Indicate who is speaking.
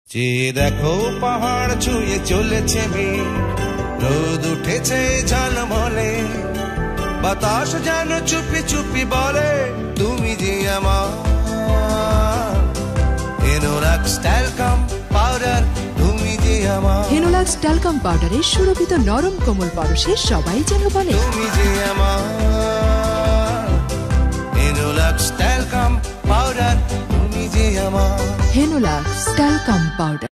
Speaker 1: যে দেখো পাহাড় ছুঁয়ে চলেছে মেয়ে, রোদ উঠেছে ঝলমলে, বাতাস যেন চুপি চুপি বলে তুমি যে আমার। হেনোলাক্স ট্যালকাম পাউডার, তুমি যে আমার।
Speaker 2: হেনোলাক্স ট্যালকাম পাউডারের সুরভিত নরম কোমল পরশে সবাই যেন বলে
Speaker 1: তুমি যে আমার। হেনোলাক্স ট্যালকাম পাউডার, তুমি যে আমার।
Speaker 2: Henolux talcum powder.